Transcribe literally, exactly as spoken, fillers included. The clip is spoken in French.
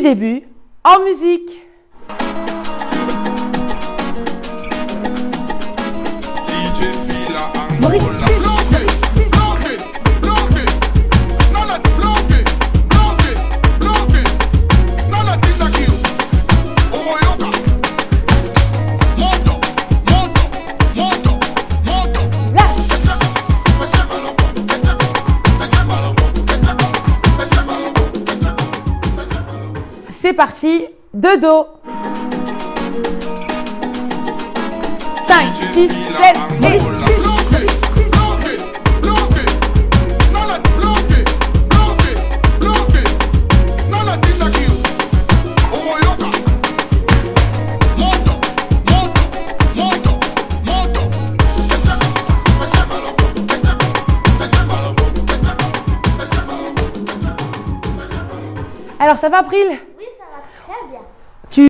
Début en musique. Maurice. C'est parti, de Do. cinq, six, sept, Maurice. Alors ça va, April? Oui, ça va très bien.